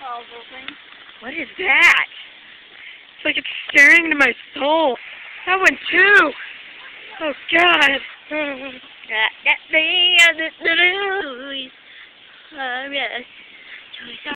What is that? It's like it's staring into my soul. That one too. Oh God. That thing,